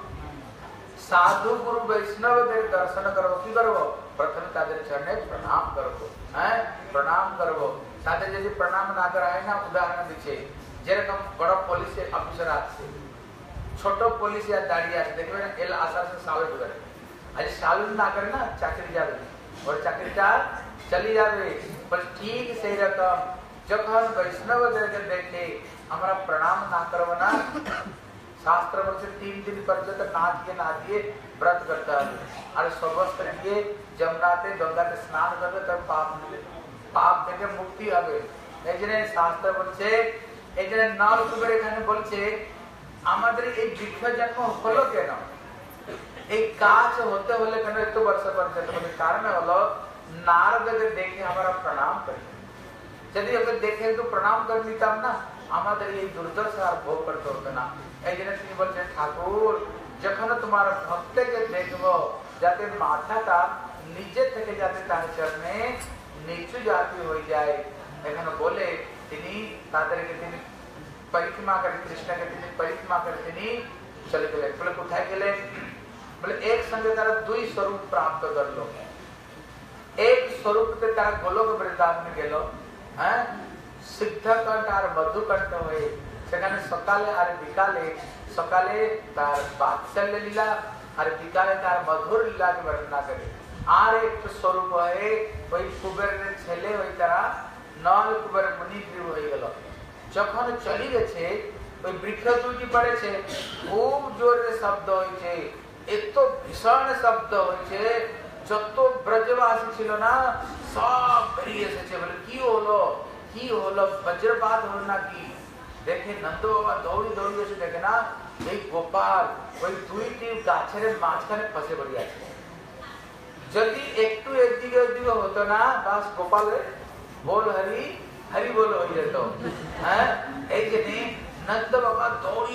সাধু গুরু বৈষ্ণবদের দর্শন করবো কি করবো প্রথমে তাদের চরণে প্রণাম করবো হ্যাঁ প্রণাম করবো তাদের যদি প্রণাম না করা হয় না উদাহরণ দিচ্ছে যেরকম বড় পুলিশ অফিসার আছে ছোট পুলিশ দাঁড়িয়ে আছে দেখবেন এল আসার সালুট করে আজ সালুট না করে না চাকরি যাবে ওর চাকরিটা চলে যাবে বলে ঠিক সেই রকম যখন বৈষ্ণবদেরকে দেখে আমরা প্রণাম না করবো না शास्त्र से 3 दिन पर्यंत ना दिए व्रत करता है और स्वस्थ रहिए जमुनाते गंगाते स्नान करবে তবে পাপ থেকে মুক্তি হবে এইজন্য শাস্ত্র বলছে এইজন্য নরকুবের এখানে বলছে আমাদের এই বৃক্ষ জন্ম হলো কেন এই কাজ হতে হলে কেন এত বর্ষ পর্যন্ত হবে কারণ হলো নারদকে দেখে আমরা প্রণাম করি যদি ওকে দেখে তো প্রণাম করে নিতাম না আমাদের এই দুর্দশা আর ভোগ করতে হতো না এইজন্য তিনি বলছেন ঠাকুর যখন তোমার ভক্তকে দেখবো যাতে মাথাটা নিচে থেকে যাতে তার চরণে নিচু জাতি হয়ে যায় এখানে বলে তিনি তাদেরকে তিনি পরিক্রমা করে কৃষ্ণকে তিনি পরিক্রমা করে তিনি চলে গেলেন বলে কোথায় গেলেন বলে এক সঙ্গে তারা দুই স্বরূপ প্রাপ্ত করলো এক স্বরূপতে তারা গোলক বৃন্দাবনে গেল হ্যাঁ সিদ্ধকণ্ঠ আর মধুকণ্ঠ হয়ে সেখানে সকালে আর বিকালে সকালে তার বাৎসল্য লীলা আর বিকালে তার মধুর লীলাকে বর্ণনা করে আর একটু স্বরূপ হয়ে ওই কুবেরের ছেলে ওই তারা নল কুবের মুনি হয়ে গেল যখন চলে গেছে ওই বৃক্ষ দুটি পড়েছে খুব জোরে শব্দ হয়েছে এত ভীষণ শব্দ হয়েছে যত ব্রজবাসী ছিল না সব বেরিয়ে এসেছে বলে কি হলো বজ্রপাত হলো না কি দেখে নন্দ বাবা দৌড়ি এসে দেখে না এই গোপাল ওই দুইটি গাছের মাঝখানে ফসে পড়ে আছে যদি একটু একদিকে ওইদিকে হতো না বাস গোপালের বল হরি বল হয়ে যেত হ্যাঁ এই জন্য নন্দ বাবা দৌড়ি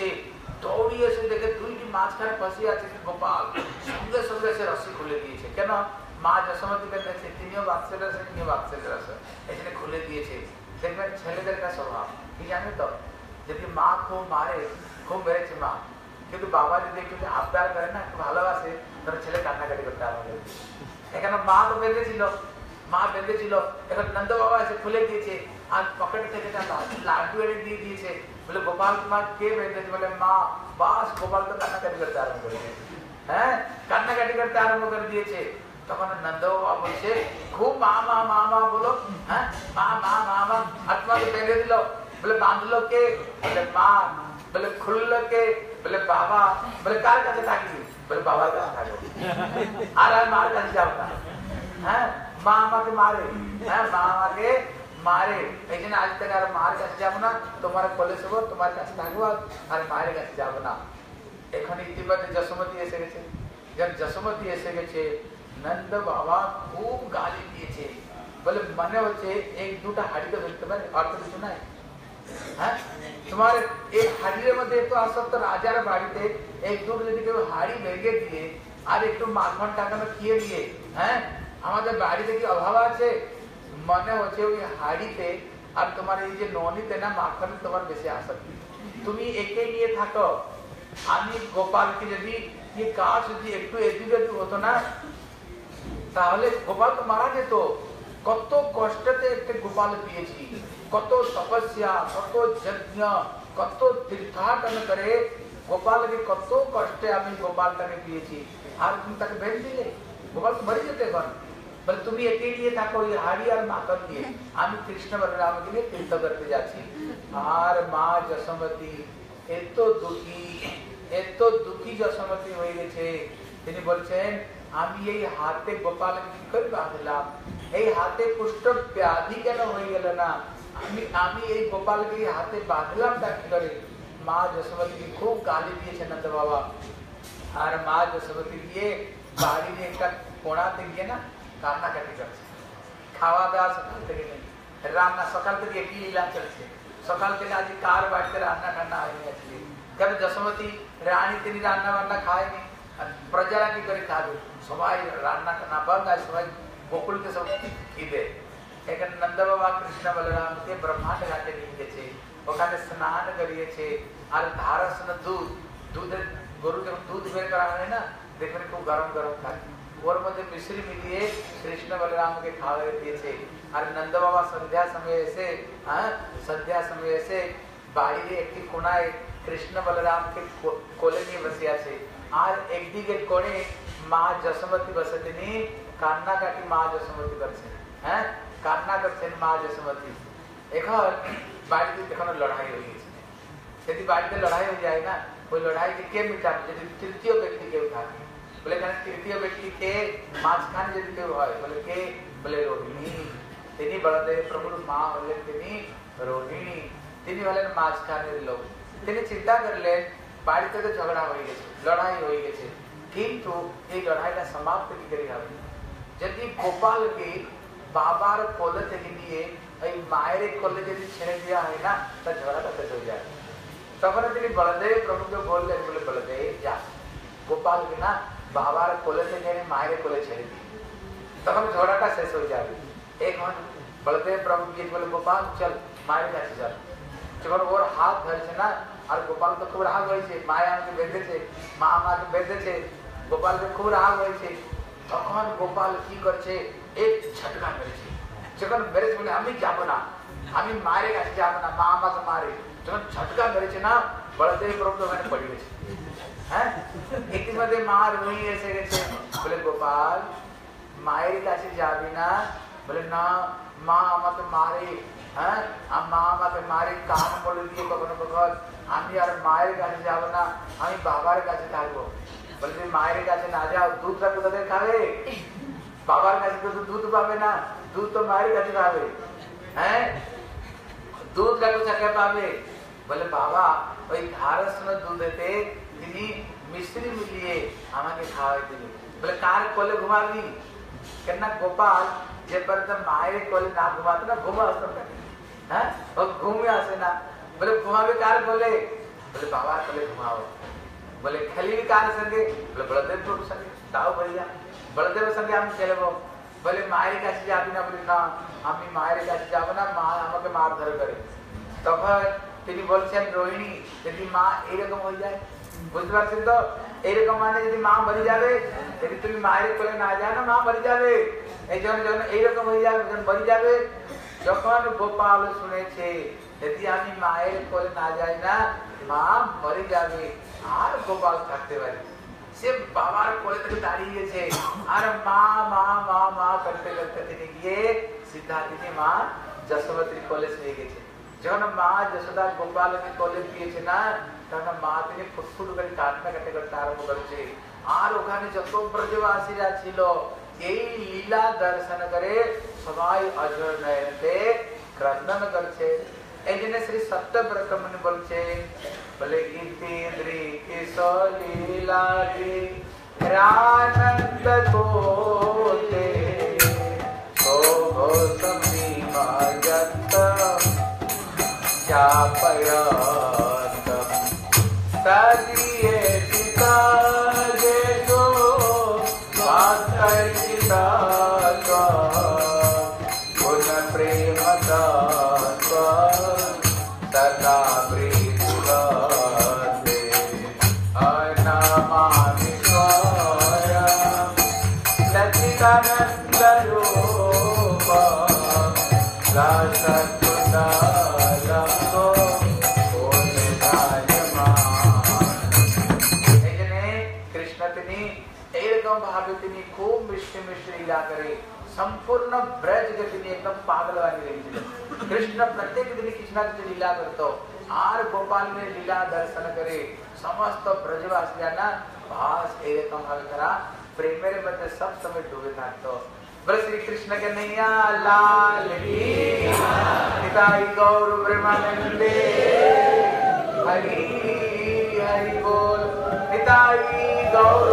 এসে দেখে দুইটি মাঝখানে ফসে আছে গোপাল সঙ্গে সঙ্গে এসে রস্সি খুলে দিয়েছে কেন মা যশোমতীকে দেখছে তিনিও বাৎসল্য আছে তিনিও বাৎসল্য আছে এখানে খুলে দিয়েছে দেখবেন ছেলেদের का स्वभाव কি জানে তো যদি মা খুব মারে খুব মেরেছে মা কিন্তু বাবা যদি একটু আবদার করে না একটু ভালোবাসে তাহলে ছেলে কান্নাকাটি করতে হবে এখানে মা তো বেঁধেছিল এখন নন্দ বাবা এসে খুলে দিয়েছে আর পকেট থেকে লাড্ডু এনে দিয়ে দিয়েছে বলে গোপাল কুমার কে বেঁধেছে বলে মা বাস গোপাল তো কান্নাকাটি করতে আরম্ভ করেছে হ্যাঁ কান্নাকাটি করতে আরম্ভ করে দিয়েছে তখন নন্দ বাবা বলছে খুব মা মা মা মা বলো হ্যাঁ মা মা মা মা আত্মাকে বেঁধে দিল বলে বাঁধলো কে বলে মা বলে খুললো কে বলে বাবা বলে কার কাছে থাকবি বলে বাবার কাছে থাকো, আর আমি মার কাছে যাবো না। হ্যাঁ, মা আমাকে মারে, হ্যাঁ মা আমাকে মারে, এই জন্য আজ থেকে আর মার কাছে যাবো না, তোমার কোলে শোবো, তোমার কাছে থাকবো, আর মায়ের কাছে যাবো না। এখন ইতিমধ্যে যশোমতী এসে গেছে। যখন যশোমতী এসে গেছে, নন্দ বাবা খুব গালি দিয়েছে, বলে মনে হচ্ছে এক দুটা হাড়ি তো ধরতে পারে, আর তো কিছু নাই। হ্যাঁ, তোমার এই হাড়ির মধ্যে তো আসক্ত রাজার বাড়িতে এক দুটো যদি কেউ হাড়ি ভেঙে দিয়ে আর একটু মাখন টাকানো খেয়ে দিয়ে, হ্যাঁ আমাদের বাড়িতে কি অভাব আছে? মনে হচ্ছে ওই হাড়িতে আর তোমার এই যে ননিতে না মাখনে তোমার বেশি আসক্তি। তুমি একে নিয়ে থাকো, আমি গোপালকে যদি ये কাজ যদি একটু এদিকে হতো না তাহলে গোপাল তো মারা যেত। কত কষ্টতে একটা গোপাল পেয়েছি, কত তপস্যা, কত যজ্ঞ, কত তীর্থাটন করে গোপালকে কত কষ্টে আমি গোপালটাকে পেয়েছি, আর তুমি তাকে বেঁধে দিলে, গোপাল তো মরে যেতে। এখন বলে তুমি একে নিয়ে থাকো ওই হাড়ি আর মাখন দিয়ে, আমি কৃষ্ণ বলরামকে নিয়ে তীর্থ করতে যাচ্ছি। আর মা যশোমতী এত দুঃখী যশোমতী হয়ে গেছে, তিনি বলছেন আমি এই হাতে গোপালকে কি করে বাঁধলাম, এই হাতে কুষ্ঠ ব্যাধি কেন হয়ে গেল না, আমি এই গোপালকে হাতে বাঁধলাম তা কি করে। মা যশোমতী খুব গালি দিয়েছে নন্দ বাবা। আর মা যশোমতী গিয়ে বাড়ির একটা কোণাতে গিয়ে না কান্নাকাটি করছে। খাওয়া দাওয়া সকাল থেকে নেই, রান্না সকাল থেকে একই লীলা চলছে, সকাল থেকে আজ কার বাড়িতে রান্না টান্না হয়নি আজকে। কারণ যশোমতী রানী তিনি রান্না বান্না খায়নি, আর প্রজারা কি করে খাবে, সবাই রান্না টান্না বন্ধ, আর সবাই গোকুলকে সব খিদে। এখানে নন্দ বাবা কৃষ্ণ বলরামকে ব্রহ্মাণ্ড ঘাটে নিয়ে গেছে, ওখানে স্নান করিয়েছে। আর ধারসন দুধের গরু যখন দুধ বের করা হয় না, দেখবেন খুব গরম গরম থাকে, ওর মধ্যে মিশ্রি মিলিয়ে কৃষ্ণ বলরামকে খাওয়াই দিয়েছে। আর নন্দ বাবা সন্ধ্যা সময় এসে বাড়ির একটি কোনায় কৃষ্ণ বলরামকে কোলে নিয়ে বসে আছে, আর একদিকে কোণে মা যশোমতী বসে, তিনি কান্নাকাটি মা যশোমতী করছেন। হ্যাঁ, কান্না করছেন মা যশোমতী। এখন বাড়িতে এখন লড়াই হয়ে গেছে। যদি বাড়িতে লড়াই হয়ে যায় না, ওই লড়াইকে কে মিটাবে? যদি তৃতীয় ব্যক্তি কেউ থাকে, বলে এখানে তৃতীয় ব্যক্তি কে মাঝখানে যদি কেউ হয়, বলে কে? বলে রোহিণী। তিনি বলদেব প্রভুর মা হলেন তিনি রোহিণী, তিনি হলেন মাঝখানের লোক। তিনি চিন্তা করলেন বাড়িতে তো ঝগড়া হয়ে গেছে, লড়াই হয়ে গেছে, কিন্তু এই লড়াইটা সমাপ্ত কি করে হবে? যদি গোপালকে বাবার কোলে থেকে নিয়ে ওই মায়ের কোলে যদি ছেড়ে দেওয়া হয় না, তার ঝগড়াটা শেষ হয়ে যায়। তখন তিনি বলদেব প্রভুকে বললেন, বলে বলদেব যা গোপালকে না বাবার কোলে থেকে মায়ের কোলে ছেড়ে দিই, তখন ঝগড়াটা শেষ হয়ে যাবে। এখন বলদেব প্রভু গিয়ে বলে গোপাল চল মায়ের কাছে চল। যখন ওর হাত ধরেছে না, আর গোপাল তো খুব রাগ হয়েছে, মায়ে আমাকে বেঁধেছে, মা আমাকে বেঁধেছে, গোপালকে খুব রাগ হয়েছে। তখন গোপাল কি করছে, এক ঝটকা মেরেছে। যখন মেরেছে বলে আমি যাবো না, আমি মায়ের কাছে যাবো না, মা আমাকে মারে। যখন ঝটকা মেরেছে না, বলদেব প্রভু ওখানে পড়ে গেছে। হ্যাঁ, ইতিমধ্যে মা রোহিণী এসে গেছে, বলে গোপাল মায়ের কাছে যাবি না? বলে না, মা আমাকে মারে। হ্যাঁ, মা আমাকে মারে, কান বলে দিয়ে কখনো কখন। আমি আর মায়ের কাছে যাবো না, আমি বাবার কাছে থাকবো। বলে তুমি মায়ের কাছে না যাও, দুধটা কোথায় খাবে? বাবার কাছে তো দুধ পাবে না, দুধ তো মায়ের কাছে পাবে। হ্যাঁ, দুধটা কোথায় পাবে? বলে বাবা ওই ধারসন দুধেতে তিনি মিশ্রি মিলিয়ে আমাকে খাওয়াই দিলেন। বলে কার কোলে ঘুমাবি? কেননা গোপাল যে পর্যন্ত মায়ের কোলে না ঘুমাতো না, ঘুমা আসতো না। হ্যাঁ, ও ঘুমে আসে না। বলে ঘুমাবে কার কোলে? বলে বাবার কোলে ঘুমাও। বলে খেলবি কার সঙ্গে? বলে বলদেব প্রভুর সঙ্গে। তাও ভাইয়া বলদেবের সঙ্গে আমি খেলবো। বলে মায়ের কাছে যাবি না? বলি না, আমি মায়ের কাছে যাবো না, মা আমাকে মারধর করে। তখন তিনি বলছেন রোহিণী যদি মা এইরকম হয়ে যায়, বুঝতে পারছেন তো? এইরকম মানে যদি মা মরে যাবে, যদি তুমি মায়ের কোলে না যাও না, মা মরে যাবে। এই জন্য যখন এইরকম হয়ে যাবে, যখন মরে যাবে। যখন গোপাল শুনেছে যদি আমি মায়ের কোলে না যাই না, মা মরে যাবে, আর গোপাল থাকতে পারে, সে বাবার কোলে থেকে দাঁড়িয়ে গেছে। আর মা মা মা মা করতে করতে তিনি গিয়ে সিদ্ধা তিনি মা যশোমতীর কোলে শুয়ে গেছে। যখন মা যশোদা গোপালকে কোলে দিয়েছে না, তখন মা তিনি ফুটফুট করে কান্না কাটে করতে আরম্ভ করেছে। আর ওখানে যত ব্রজবাসীরা ছিল এই লীলা দর্শন করে সবাই অজর নয়নেতে ক্রন্দন করছে। এই জন্য শ্রী সত্যব্রত মুনি বলছেন, বলে ইন্দ্রি কিশ লীলা কে আনন্দ কোতে গোসমি মাগত চাপয়তম সদিয়ে পিতা যেসো বাতর্কিতা গুণ প্রেমতা সদা বৃদ্ধে অনামামি স্বয়ং সচ্চিদানন্দ রূপ রসকুদালঙ্গো কৃষ্ণ তিনি এইরকম ভাবে তিনি খুব মিষ্টি মিষ্টি লীলা করে সম্পূর্ণ ব্রজ के তিনি एकदम पागल वाली লেগেছিলেন। কৃষ্ণ প্রত্যেক দিন কিছু না কিছু লীলা করত আর গোপাল में লীলা দর্শন করে সমস্ত ব্রজবাসীরা বাস এরকম ভাবে তারা প্রেমের মধ্যে সব সময় ডুবে থাকতো। বলে শ্রী কৃষ্ণ के नैया लाल की निताई गौर ब्रह्मानंदे हरि हरि बोल निताई गौर